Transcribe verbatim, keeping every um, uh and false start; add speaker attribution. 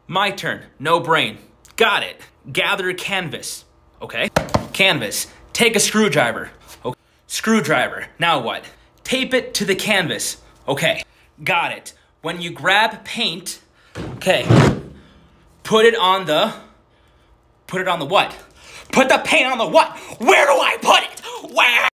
Speaker 1: My turn. No brain. Got it. Gather canvas. Okay. Canvas. Take a screwdriver. Okay. Screwdriver. Now what? Tape it to the canvas. Okay. Got it. When you grab paint, okay, put it on the, put it on the what? Put the paint on the what? Where do I put it? Where?